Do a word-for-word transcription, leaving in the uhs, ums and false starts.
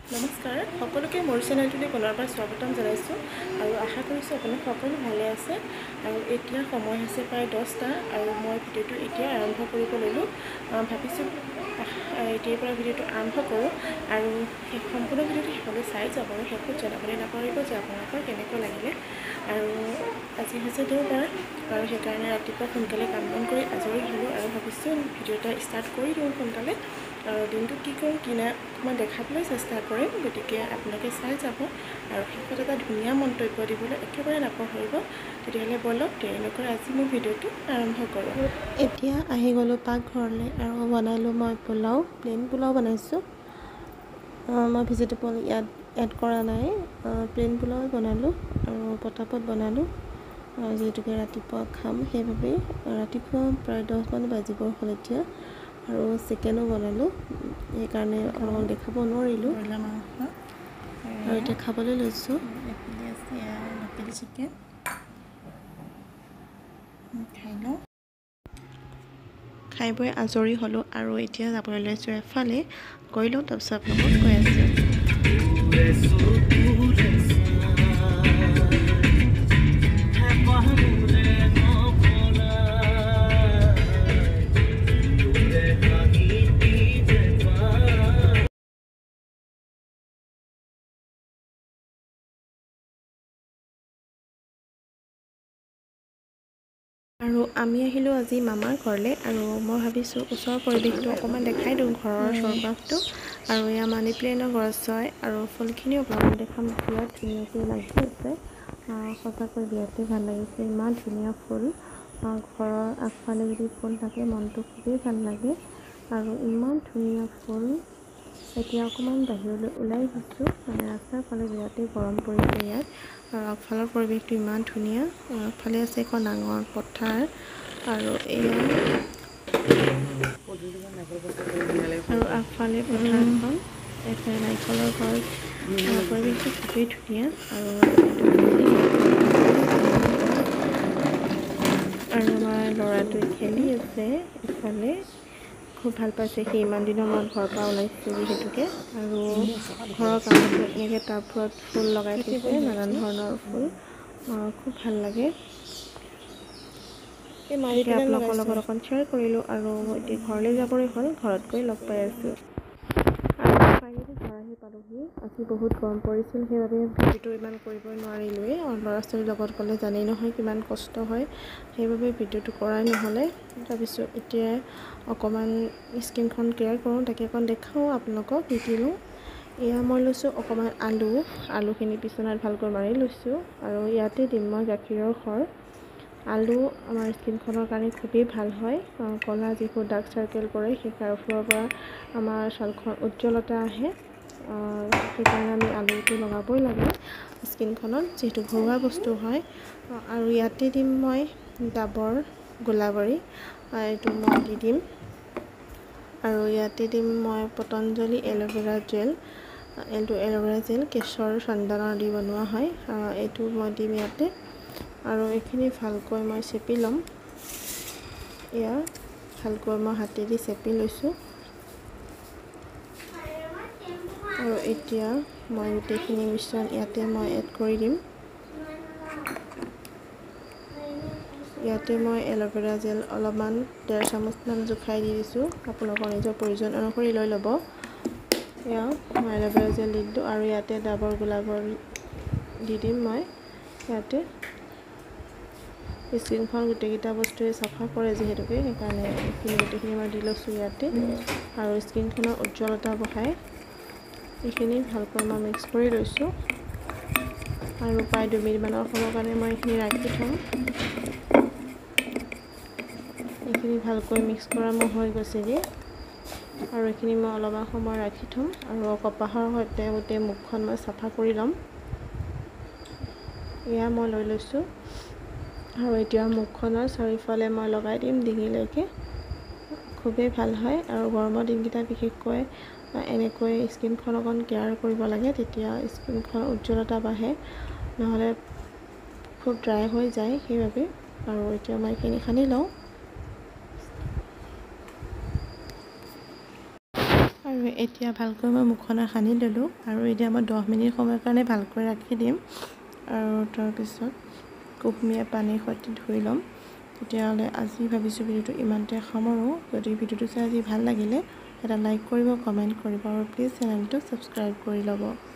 নমস্কাৰ সকলোকে মোৰ চেনেলটোলৈ পুনৰবাৰ স্বাগতম জনাইছোঁ আৰু আশা কৰিছোঁ আপোনালোক সকলো ভালে আছে আৰু এতিয়া সময় হৈছে প্ৰায় দহটা আৰু মই ভিডিঅ'টো এতিয়া আৰম্ভ কৰিব ল'লোঁ ভাবিছোঁ এতিয়াৰ পৰা ভিডিঅ'টো আৰম্ভ কৰোঁ আৰু সেই সম্পূৰ্ণ ভিডিঅ'টো শেষলৈ চাই যাব আৰু শেষত জনাবলৈ নাপাহৰিব যে আপোনালোকৰ কেনেকুৱা লাগিলে আৰু আজি হৈছে দেওবাৰ আৰু সেইকাৰণে ৰাতিপুৱা সোনকালে কাম বন কৰি আজৰি হ'লোঁ আৰু ভাবিছোঁ ভিডিঅ' এটা ষ্টাৰ্ট কৰি দিওঁ সোনকালে আৰু দিনটো কি কৰোঁ কি নাই মই দেখাবলৈ চেষ্টা কৰিম গতিকে আপোনালোকে চাই যাব আৰু শেষত এটা ধুনীয়া মন্তব্য দিবলৈ একেবাৰে নাপাহৰিব তেতিয়াহ'লে বলক দেৰি নকৰি আজি মোৰ ভিডিঅ'টো আৰম্ভ কৰোঁ এতিয়া আহি গ'লোঁ পাকঘৰলৈ আৰু বনালোঁ মই পোলাও প্লেইন পোলাও বনাইছোঁ মই ভেজিটেবল ইয়াত এড কৰা নাই প্লেইন পোলাও বনালোঁ আৰু পটাপট বনালোঁ আৰু যিহেতুকে ৰাতিপুৱা খাম সেইবাবেই ৰাতিপুৱা প্ৰায় দহমান বাজিব হ'ল এতিয়া আৰু চিকেনো বনালোঁ সেইকাৰণে অলপ দেখাব নোৱাৰিলোঁ আৰু এতিয়া খাবলৈ লৈছোঁ লোকেল চিকেন খাই লওঁ খাই বৈ আজৰি হ'লোঁ আৰু এতিয়া যাবলৈ লৈছোঁ এফালে গৈ লওঁ তাৰপিছত আপোনালোকক কৈ আছোঁ আৰু আমি আহিলোঁ আজি মামাৰ ঘৰলৈ আৰু মই ভাবিছোঁ ওচৰৰ পৰিৱেশটো অকণমান দেখাই দিওঁ ঘৰৰ চৌপাশটো আৰু এয়া মানি প্লেনৰ গছ হয় আৰু ফুলখিনিও আপোনালোকক দেখাম বিৰাট ধুনীয়াকৈ লাগি আছে সঁচাকৈ বিৰাটেই ভাল লাগিছে ইমান ধুনীয়া ফুল ঘৰৰ আগফালে যদি ফুল থাকে মনটো খুবেই ভাল লাগে আৰু ইমান ধুনীয়া ফুল এতিয়া অকণমান বাহিৰলৈ ওলাই আহিছোঁ মানে ৰাস্তাৰ ফালে বিৰাটেই গৰম পৰিছে ইয়াত আৰু আগফালৰ পৰিৱেশটো ইমান ধুনীয়া আগফালে আছে এখন ডাঙৰ পথাৰ আৰু এয়া আৰু আগফালে পথাৰখন এফালে নাৰিকলৰ গছ পৰিৱেশটো খুবেই ধুনীয়া আৰু আৰু আমাৰ ল'ৰাটোৱে খেলি আছে ইফালে খুব ভাল পাইছে সি ইমান দিনৰ মূৰত ঘৰৰ পৰা ওলাইছে যিহেতুকে আৰু ঘৰৰ কাষতে এনেকৈ টাববোৰত ফুল লগাই থৈছে নানান ধৰণৰ ফুল খুব ভাল লাগে এতিয়া আপোনালোকৰ লগত অকণ শ্বেয়াৰ কৰিলোঁ আৰু এতিয়া ঘৰলৈ যাবলৈ হ'ল ঘৰত গৈ লগ পাই আছোঁ আৰু ফাইনেলি ঘৰ আহি পালোহি আজি বহুত গৰম পৰিছিল সেইবাবে ভিডিঅ'টো ইমান কৰিবই নোৱাৰিলোৱেই ল'ৰা ছোৱালীৰ লগত গ'লে জানেই নহয় কিমান কষ্ট হয় সেইবাবে ভিডিঅ'টো কৰাই নহ'লে তাৰপিছত এতিয়া অকণমান স্কিনখন কেয়াৰ কৰোঁ তাকে অকণ দেখাওঁ আপোনালোকক শিকিলোঁ এয়া মই লৈছোঁ অকণমান আলু আলুখিনি পিছনাত ভালকৈ মাৰি লৈছোঁ আৰু ইয়াতে দিম মই গাখীৰৰ সৰ আলু আমাৰ স্কিনখনৰ কাৰণে খুবেই ভাল হয় ক'লা যিবোৰ ডাৰ্ক চাৰ্কেল পৰে সেই কাৰ্ভৰ পৰা আমাৰ ছালখন উজ্জ্বলতা আহে সেইকাৰণে আমি আলুটো লগাবই লাগে স্কিনখনত যিহেতু ঘৰুৱা বস্তু হয় আৰু ইয়াতে দিম মই ডাবৰ গোলাবাৰী এইটো মই দি দিম আৰু ইয়াতে দিম মই পতঞ্জলি এল'ভেৰা জেল এইটো এল'ভেৰা জেল কেশৰ চন্দনৰ দি বনোৱা হয় এইটো মই দিম ইয়াতে আৰু এইখিনি ভালকৈ মই চেপি ল'ম এয়া ভালকৈ মই হাতেদি চেপি লৈছোঁ আৰু এতিয়া মই গোটেইখিনি মিশ্ৰণ ইয়াতে মই এড কৰি দিম ইয়াতে মই এল'ভেৰা জেল অলপমান ডেৰ চামুচমান জোখাই দি দিছোঁ আপোনালোকৰ নিজৰ প্ৰয়োজন অনুসৰি লৈ ল'ব এয়া মই এল'ভেৰা জেল দি দিলোঁ আৰু ইয়াতে ডাবৰ গোলাবৰ দি দিম মই ইয়াতে স্কিনখন গোটেইকেইটা বস্তুৱে চাফা কৰে যিহেতুকে সেইকাৰণে এইখিনি গোটেইখিনি মই দি লৈছোঁ ইয়াতে আৰু স্কিনখনৰ উজ্জ্বলতা বঢ়ায় এইখিনি ভালকৈ মই মিক্স কৰি লৈছোঁ আৰু প্ৰায় দুমিনিটমানৰ সময়ৰ কাৰণে মই এইখিনি ৰাখি থ'ম এইখিনি ভালকৈ মিক্স কৰা মোৰ হৈ গৈছেগৈ আৰু এইখিনি মই অলপমান সময় ৰাখি থ'ম আৰু কপাহৰ সৈতে গোটেই মুখখন মই চাফা কৰি ল'ম এয়া মই লৈ লৈছোঁ আৰু এতিয়া মুখখনৰ চাৰিওফালে মই লগাই দিম ডিঙিলৈকে খুবেই ভাল হয় আৰু গৰমৰ দিনকেইটা বিশেষকৈ এনেকৈ স্কিনখন অকণ কেয়াৰ কৰিব লাগে তেতিয়া স্কিনখন উজ্জ্বলতা বাঢ়ে নহ'লে খুব ড্ৰাই হৈ যায় সেইবাবে আৰু এতিয়া মই এইখিনি সানি লওঁ আৰু এতিয়া ভালকৈ মই মুখখন সানি ল'লোঁ আৰু এতিয়া মই দহ মিনিট সময়ৰ কাৰণে ভালকৈ ৰাখি দিম আৰু তাৰপিছত কুহুমীয়া পানীৰ সৈতে ধুই ল'ম। তেতিয়াহ'লে আজি ভাবিছোঁ ভিডিঅ'টো ইমানতে সামৰোঁ। যদি ভিডিঅ'টো চাই আজি ভাল লাগিলে এটা লাইক কৰিব, কমেণ্ট কৰিব আৰু প্লিজ চেনেলটো ছাবস্ক্ৰাইব কৰি ল'ব।